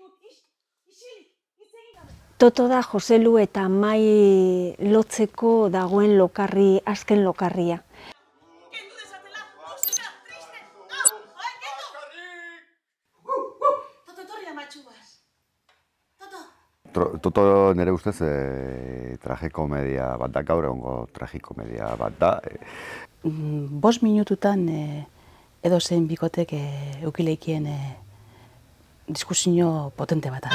Toto da Joselu eta Mai lotzeko dagoen lokarri, azken lokarria. Toto nire ustez tragikomedia bat da, gaur egongo tragikomedia bat da. 5 minututan edo zein bikotek eukileikien diskusio potente bat.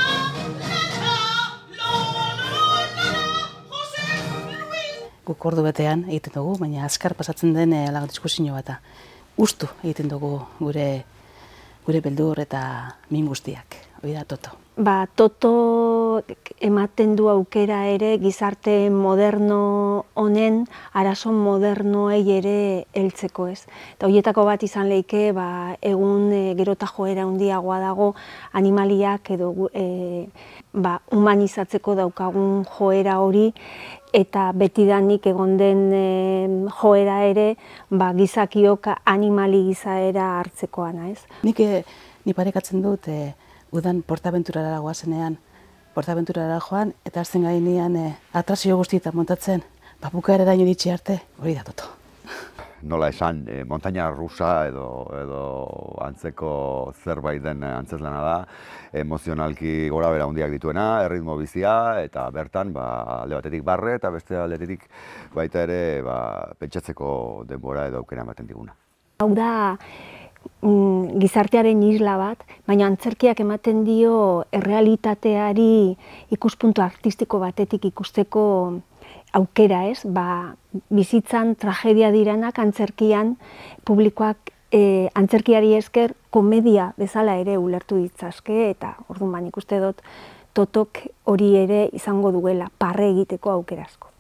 Guk ordu betean egiten dugu, baina azkar pasatzen den alago diskusio bat. Ustu egiten dugu gure beldur eta min guztiak. Hori da Toto. Toto ematen du aukera ere gizarte moderno honen arazo modernoei ere heltzeko, ez. Eta horietako bat izan leike, egun gerota joera handiagoa dago animaliak edo humanizatzeko daukagun joera hori, eta betidanik egon den joera ere gizakiok animali gizaera hartzekoana, ez. Ni parekatzen dut udan portabenturara goazenean, portabenturara joan, eta azten gainean atrazio guztietan montatzen, bukaeraraino iritsi arte, hori da Toto. Nola esan, montaña rusa edo antzeko zerbait den antzeslana da, emozionalki gora bera handiak dituena, erritmo bizia, eta bertan alde batetik barre eta beste aldetik baita ere pentsatzeko denbora edo aukera ematen diguna. Hau da gizartearen isla bat, baina antzerkiak ematen dio errealitateari ikuspuntu artistiko batetik ikusteko aukera, ez? Bizitzan tragedia direnak antzerkian publikoak antzerkiari esker komedia bezala ere ulertu ditzazke, eta orduan ikuste dut Totok hori ere izango duela parre egiteko aukera asko.